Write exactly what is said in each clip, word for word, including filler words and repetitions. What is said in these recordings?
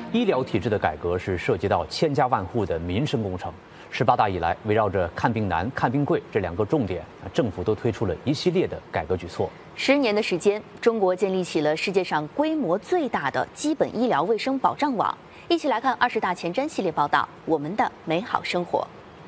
医疗体制的改革是涉及到千家万户的民生工程。十八大以来，围绕着看病难、看病贵这两个重点，政府都推出了一系列的改革举措。 十年的时间，中国建立起了世界上规模最大的基本医疗卫生保障网。一起来看二十大前瞻系列报道《我们的美好生活》。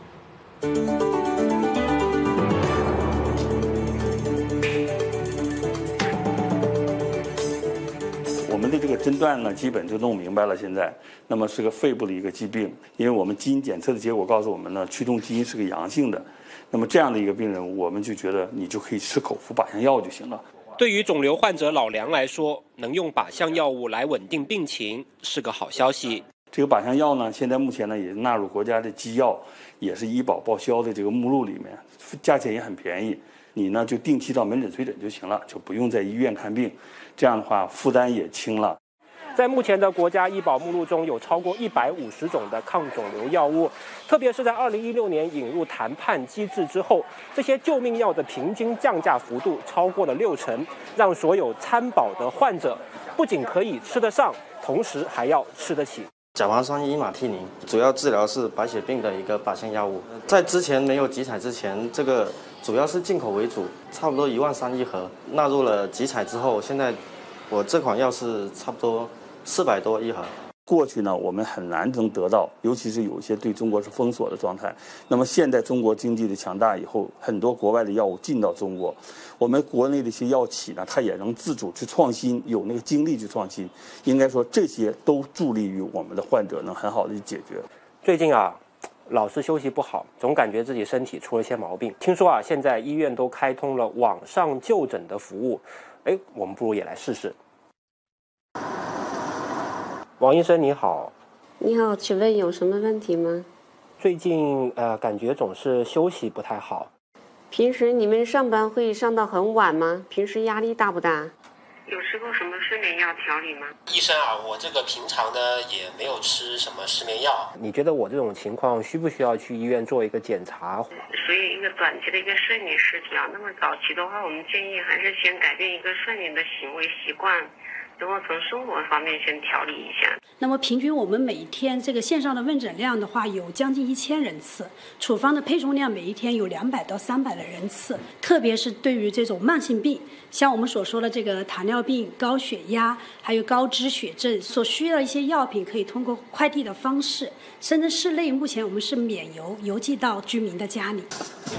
我们的这个诊断呢，基本就弄明白了。现在，那么是个肺部的一个疾病，因为我们基因检测的结果告诉我们呢，驱动基因是个阳性的。那么这样的一个病人，我们就觉得你就可以吃口服靶向药就行了。 对于肿瘤患者老梁来说，能用靶向药物来稳定病情是个好消息。 这个靶向药呢，现在目前呢也纳入国家的基药，也是医保报销的这个目录里面，价钱也很便宜。你呢就定期到门诊随诊就行了，就不用在医院看病，这样的话负担也轻了。 在目前的国家医保目录中，有超过一百五十种的抗肿瘤药物，特别是在二零一六年引入谈判机制之后，这些救命药的平均降价幅度超过了六成，让所有参保的患者不仅可以吃得上，同时还要吃得起。 甲烷酸伊马替宁主要治疗是白血病的一个靶向药物，在之前没有集采之前，这个主要是进口为主，差不多一万三一盒。纳入了集采之后，现在我这款药是差不多四百多一盒。 过去呢，我们很难能得到，尤其是有一些对中国是封锁的状态。那么现在中国经济的强大以后，很多国外的药物进到中国，我们国内的一些药企呢，它也能自主去创新，有那个精力去创新。应该说，这些都助力于我们的患者能很好的解决。 最近啊，老是休息不好，总感觉自己身体出了些毛病。听说啊，现在医院都开通了网上就诊的服务，哎，我们不如也来试试。王医生你好。 你好，请问有什么问题吗？ 最近呃，感觉总是休息不太好。 平时你们上班会上到很晚吗？平时压力大不大？ 有吃过什么睡眠药调理吗？ 医生啊，我这个平常呢也没有吃什么失眠药。你觉得我这种情况需不需要去医院做一个检查？ 属于一个短期的一个睡眠失调。那么早期的话，我们建议还是先改变一个睡眠的行为习惯。然后从生活方面先调理一下。 那么平均我们每天这个线上的问诊量的话，有将近一千人次，处方的配送量每一天有两百到三百的人次。特别是对于这种慢性病，像我们所说的这个糖尿病、高血压，还有高脂血症，所需要的一些药品可以通过快递的方式，深圳市内目前我们是免邮邮寄到居民的家里。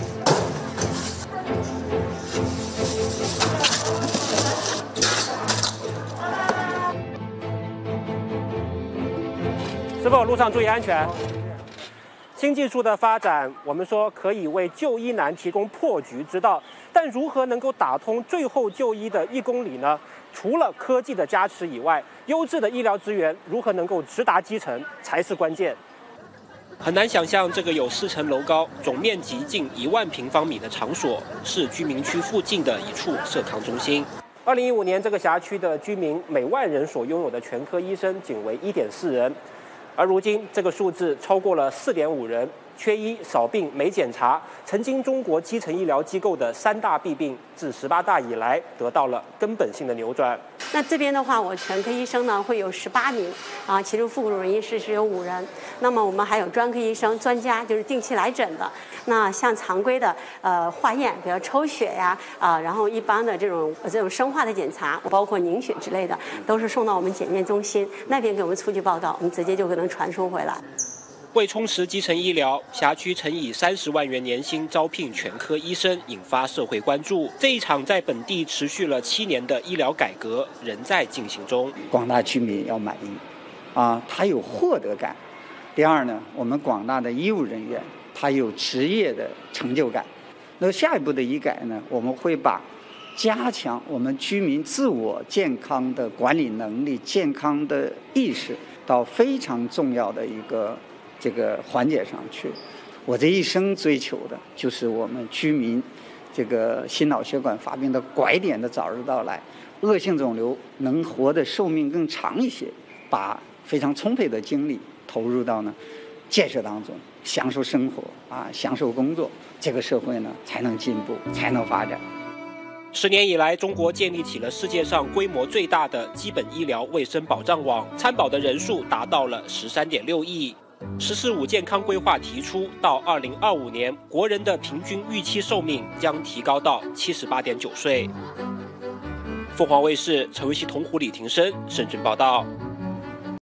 师傅，路上注意安全。新技术的发展，我们说可以为就医难提供破局之道，但如何能够打通最后就医的一公里呢？除了科技的加持以外，优质的医疗资源如何能够直达基层才是关键。很难想象，这个有四层楼高、总面积近一万平方米的场所，是居民区附近的一处社康中心。二零一五年，这个辖区的居民每万人所拥有的全科医生仅为一点四人。而如今，这个数字超过了四点五人，缺医、少病、没检查，曾经中国基层医疗机构的三大弊病，自十八大以来得到了根本性的扭转。 那这边的话，我全科医生呢会有十八名啊，其中副主任医师是有五人。那么我们还有专科医生、专家，就是定期来诊的。那像常规的呃化验，比如抽血呀啊，然后一般的这种这种生化的检查，包括凝血之类的，都是送到我们检验中心那边给我们出具报告，我们直接就可能传输回来。 为充实基层医疗，辖区曾以三十万元年薪招聘全科医生，引发社会关注。这一场在本地持续了七年的医疗改革仍在进行中。 广大居民要满意，啊，他有获得感。第二呢，我们广大的医务人员他有职业的成就感。那下一步的医改呢，我们会把加强我们居民自我健康的管理能力、健康的意识到非常重要的一个这个环节上去。我这一生追求的就是我们居民这个心脑血管发病的拐点的早日到来，恶性肿瘤能活的寿命更长一些，把非常充沛的精力投入到呢建设当中，享受生活啊，享受工作，这个社会呢才能进步，才能发展。 十年以来，中国建立起了世界上规模最大的基本医疗卫生保障网，参保的人数达到了十三点六亿。十四五健康规划提出，到二零二五年，国人的平均预期寿命将提高到七十八点九岁。凤凰卫视陈维熙、童虎、李庭生深圳报道。